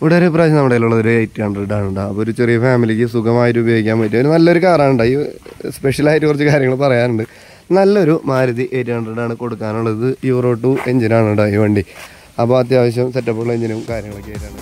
ഇവിടെ ഒരു പ്രാവശ്യം നമ്മുടെ കയ്യിലുള്ളത് 800 ആണ് കേട്ടോ. അപ്പോൾ ഒരു ചെറിയ ഫാമിലിക്ക് സുഖമായിട്ട് ഉപയോഗിക്കാൻ പറ്റിയ ഒരു നല്ലൊരു കാറാണ്. ഈ സ്പെഷ്യലായിട്ട് കുറച്ച് കാര്യങ്ങൾ പറയാനുണ്ട്. നല്ലൊരു മാരുതി 800 ആണ് കൊടുക്കാനുള്ളത്. യൂറോ 2 എഞ്ചിനാണ് കേട്ടോ ഈ വണ്ടി. അപ്പോൾ അത്യാവശ്യം സെറ്റപ്പുള്ള എഞ്ചിനും കാര്യങ്ങളൊക്കെ ആയിട്ടാണ്.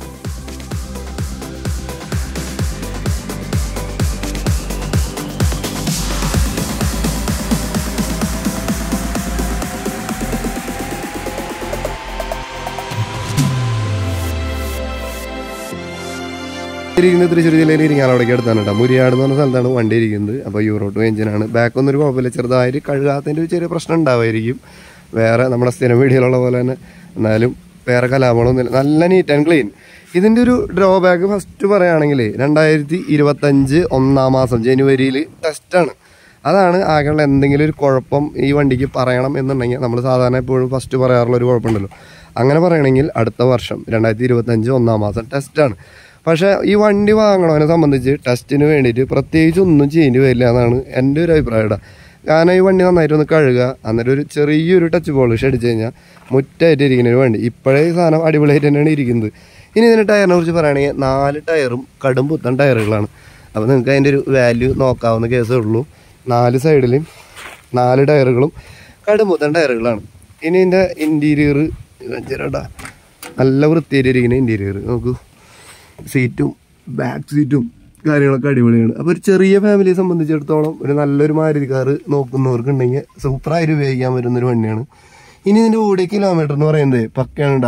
ഇരിക്കുന്നത് തൃശ്ശൂർ ജില്ലയിൽ ഇരിങ്ങാലക്കുടയ്ക്ക് അടുത്താണ് കേട്ടോ. മുരിയാട് എന്ന് പറഞ്ഞ സ്ഥലത്താണ് വണ്ടി ഇരിക്കുന്നത്. അപ്പോൾ യൂറോ 2 എഞ്ചിനാണ്. ബാക്കൊന്നും ഒരു കുഴപ്പമില്ല. ചെറുതായിട്ട് കഴുകാത്തതിൻ്റെ ഒരു ചെറിയ പ്രശ്നം ഉണ്ടാവുമായിരിക്കും. വേറെ നമ്മുടെ സ്ഥിരം വീഡിയോയിലുള്ള പോലെ തന്നെ. എന്നാലും വേറെ കലാപങ്ങളൊന്നുമില്ല. നല്ല നീറ്റ് ആൻഡ് ക്ലീൻ. ഇതിൻ്റെ ഒരു ഡ്രോബാക്ക് ഫസ്റ്റ് പറയുകയാണെങ്കിൽ 2025 1-ാം മാസം ജനുവരിയിൽ ടെസ്റ്റാണ്. അതാണ് ആകെയുള്ള എന്തെങ്കിലും ഒരു കുഴപ്പം ഈ വണ്ടിക്ക് പറയണം എന്നുണ്ടെങ്കിൽ നമ്മൾ സാധാരണ എപ്പോഴും ഫസ്റ്റ് പറയാറുള്ള ഒരു കുഴപ്പമുണ്ടല്ലോ. അങ്ങനെ പറയണമെങ്കിൽ അടുത്ത വർഷം 2025 1-ാം മാസം ടെസ്റ്റാണ്. പക്ഷേ ഈ വണ്ടി വാങ്ങണവനെ സംബന്ധിച്ച് ടെസ്റ്റിന് വേണ്ടിയിട്ട് പ്രത്യേകിച്ച് ഒന്നും ചെയ്യേണ്ടി വരില്ല എന്നാണ് എൻ്റെ ഒരു അഭിപ്രായം. കാരണം ഈ വണ്ടി നന്നായിട്ടൊന്ന് കഴുകുക, അന്നേരം ഒരു ചെറിയൊരു ടച്ച് പോളിഷ് അടിച്ചു കഴിഞ്ഞാൽ മുറ്റായിട്ട് ഇരിക്കുന്ന ഒരു വണ്ടി. ഇപ്പോഴേ ഈ സാധനം അടിപൊളിയായിട്ട് തന്നെയാണ് ഇരിക്കുന്നത്. ഇനി ഇതിൻ്റെ ടയറിനെ കുറിച്ച് പറയുകയാണെങ്കിൽ 4 ടയറും കടും പുത്തൻ ടയറുകളാണ്. അപ്പോൾ നിങ്ങൾക്ക് അതിൻ്റെ ഒരു വാല്യൂ നോക്കാവുന്ന കേസേ ഉള്ളൂ. 4 സൈഡിലും 4 ടയറുകളും കടും പുത്തൻ ടയറുകളാണ്. ഇനി ഇതിൻ്റെ ഇൻറ്റീരിയർ ചേട്ടാ നല്ല വൃത്തിയായിട്ടിരിക്കുന്ന ഇൻറ്റീരിയർ നോക്കൂ. സീറ്റും ബാക്ക് സീറ്റും കാര്യങ്ങളൊക്കെ അടിപൊളിയാണ്. അപ്പോൾ ഒരു ചെറിയ ഫാമിലിയെ സംബന്ധിച്ചിടത്തോളം ഒരു നല്ലൊരു മാരുതി കാർ നോക്കുന്നവർക്കുണ്ടെങ്കിൽ സൂപ്പറായിട്ട് ഉപയോഗിക്കാൻ പറ്റുന്നൊരു വണ്ടിയാണ്. ഇനി ഇതിൻ്റെ ഓടിയ കിലോമീറ്റർ എന്ന് പറയുന്നത് പക്കയാണ്.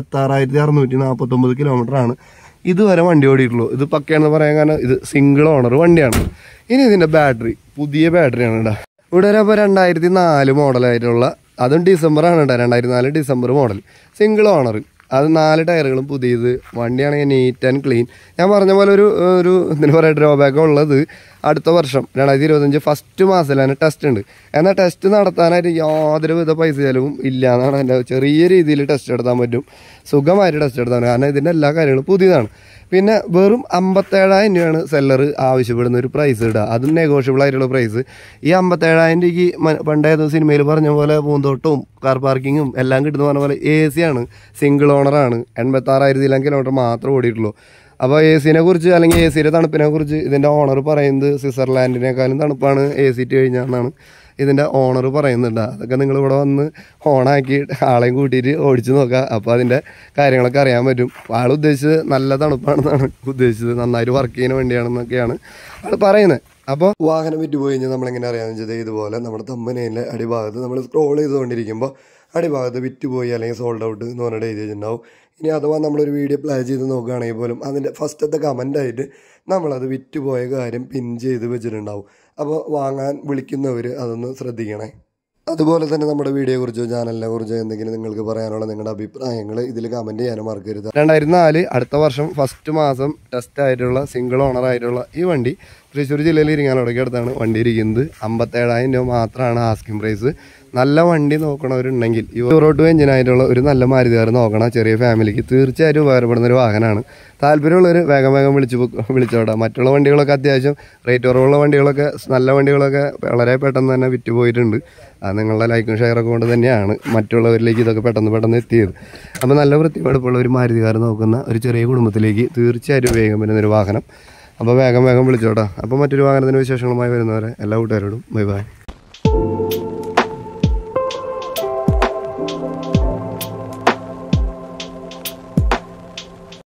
8649 കിലോമീറ്ററാണ് ഇതുവരെ വണ്ടി ഓടിയിട്ടുള്ളൂ. ഇത് പക്കയാണെന്ന് പറയാൻ കാരണം ഇത് സിംഗിൾ ഓണർ വണ്ടിയാണ്. ഇനി ഇതിൻ്റെ ബാറ്ററി പുതിയ ബാറ്ററിയാണ് കേട്ടോ. ഇവിടെ ഒരു അപ്പോൾ 2004 മോഡലായിട്ടുള്ള, അതും ഡിസംബറാണ് കേട്ടോ. 2004 ഡിസംബർ മോഡൽ സിംഗിൾ ഓണർ. അത് 4 ടയറുകളും പുതിയത്. വണ്ടിയാണെങ്കിൽ നീറ്റ് ആൻഡ് ക്ലീൻ. ഞാൻ പറഞ്ഞ പോലെ ഒരു എന്താ പറയുക ഡ്രോബാക്ക് ഉള്ളത് അടുത്ത വർഷം 2025 ഫസ്റ്റ് മാസത്തിലാണ് ടെസ്റ്റ് ഉണ്ട്. എന്നാൽ ടെസ്റ്റ് നടത്താനായിട്ട് യാതൊരു വിധ പൈസ ചിലവും ഇല്ല എന്നാണ് എൻ്റെ. ചെറിയ രീതിയിൽ ടെസ്റ്റ് എടുത്താൻ പറ്റും, സുഖമായിട്ട് ടെസ്റ്റ് എടുത്താൻ പറ്റും. കാരണം ഇതിൻ്റെ എല്ലാ കാര്യങ്ങളും പുതിയതാണ്. പിന്നെ വെറും 57,000 രൂപയാണ് സെല്ലർ ആവശ്യപ്പെടുന്ന ഒരു പ്രൈസ് ഇടുക. അതും നെഗോഷ്യബിൾ ആയിട്ടുള്ള പ്രൈസ്. ഈ 57,000 രൂപയ്ക്ക് പണ്ടേതോ സിനിമയിൽ പറഞ്ഞ പോലെ പൂന്തോട്ടവും കാർ പാർക്കിങ്ങും എല്ലാം കിട്ടുന്ന പറഞ്ഞ പോലെ AC ആണ്, സിംഗിൾ ഓണറാണ്. 86,000 കിലോമീറ്റർ മാത്രമേ ഓടിയിട്ടുള്ളൂ. അപ്പോൾ AC കുറിച്ച് അല്ലെങ്കിൽ AC തണുപ്പിനെ കുറിച്ച് ഇതിൻ്റെ ഓണർ പറയുന്നത് സ്വിറ്റ്സർലാൻഡിനേക്കാളും തണുപ്പാണ് AC കഴിഞ്ഞാൽ എന്നാണ് ഇതിൻ്റെ ഓണർ പറയുന്നുണ്ട്. അതൊക്കെ നിങ്ങളിവിടെ വന്ന് ഓണാക്കി ആളെയും കൂട്ടിയിട്ട് ഓടിച്ച് നോക്കുക. അപ്പോൾ അതിൻ്റെ കാര്യങ്ങളൊക്കെ അറിയാൻ പറ്റും. ആൾ ഉദ്ദേശിച്ചത് നല്ല തണുപ്പാണെന്നാണ് ഉദ്ദേശിച്ചത്, നന്നായിട്ട് വർക്ക് ചെയ്യുന്ന വണ്ടിയാണെന്നൊക്കെയാണ് ആൾ പറയുന്നത്. അപ്പോൾ വാഹനം വിറ്റുപോയി കഴിഞ്ഞാൽ നമ്മളെങ്ങനെ അറിയാമെന്ന് വെച്ചാൽ ഇതുപോലെ നമ്മുടെ തമ്പനയിലെ അടിഭാഗത്ത് നമ്മൾ സ്ക്രോൾ ചെയ്തുകൊണ്ടിരിക്കുമ്പോൾ അടിഭാഗത്ത് വിറ്റുപോയി അല്ലെങ്കിൽ സോൾഡ് ഔട്ട് എന്ന് പറഞ്ഞിട്ട് എഴുതി വെച്ചിട്ടുണ്ടാവും. ഇനി അഥവാ നമ്മളൊരു വീഡിയോ പ്ലേ ചെയ്ത് നോക്കുകയാണെങ്കിൽ പോലും അതിൻ്റെ ഫസ്റ്റത്തെ കമൻ്റായിട്ട് നമ്മളത് വിറ്റുപോയ കാര്യം പിൻ ചെയ്ത് വെച്ചിട്ടുണ്ടാവും. അപ്പോൾ വാങ്ങാൻ വിളിക്കുന്നവർ അതൊന്ന് ശ്രദ്ധിക്കണേ. അതുപോലെ തന്നെ നമ്മുടെ വീഡിയോയെക്കുറിച്ചോ ചാനലിനെ കുറിച്ചോ എന്തെങ്കിലും നിങ്ങൾക്ക് പറയാനുള്ള നിങ്ങളുടെ അഭിപ്രായങ്ങൾ ഇതിൽ കമൻറ്റ് ചെയ്യാനും മറക്കരുത്. 2004 അടുത്ത വർഷം ഫസ്റ്റ് മാസം ടെസ്റ്റ് ആയിട്ടുള്ള സിംഗിൾ ഓണർ ആയിട്ടുള്ള ഈ വണ്ടി തൃശ്ശൂർ ജില്ലയിൽ ഇരിങ്ങാലക്കുടയ്ക്ക് അടുത്താണ് വണ്ടി ഇരിക്കുന്നത്. 57,000 രൂപ മാത്രമാണ് ആസ്കിംഗ് പ്രൈസ്. നല്ല വണ്ടി നോക്കണവരുണ്ടെങ്കിൽ യൂറോ 2 എഞ്ചിനായിട്ടുള്ള ഒരു നല്ല മാരുതി കാർ നോക്കണം. ചെറിയ ഫാമിലിക്ക് തീർച്ചയായിട്ടും ഉപകാരപ്പെടുന്ന ഒരു വാഹനമാണ്. താല്പര്യമുള്ളവർ വേഗം വിളിച്ചോടാം. മറ്റുള്ള വണ്ടികളൊക്കെ അത്യാവശ്യം റേറ്റ് കുറവുള്ള വണ്ടികളൊക്കെ നല്ല വണ്ടികളൊക്കെ വളരെ പെട്ടെന്ന് തന്നെ വിറ്റുപോയിട്ടുണ്ട്. അത് നിങ്ങളുടെ ലൈക്കും ഷെയറൊക്കെ കൊണ്ട് തന്നെയാണ് മറ്റുള്ളവരിലേക്ക് ഇതൊക്കെ പെട്ടെന്ന് എത്തിയത്. അപ്പോൾ നല്ല വൃത്തിപ്പെടുപ്പുള്ള ഒരു മാരുതി കാർ നോക്കുന്ന ഒരു ചെറിയ കുടുംബത്തിലേക്ക് തീർച്ചയായിട്ടും വേഗം വരുന്നൊരു വാഹനം. അപ്പോൾ വേഗം വിളിച്ചോടാം. അപ്പോൾ മറ്റൊരു വാഹനത്തിൻ്റെ വിശേഷങ്ങളുമായി വരുന്നവരെ എല്ലാ കൂട്ടുകാരോടും ബൈ ബൈ.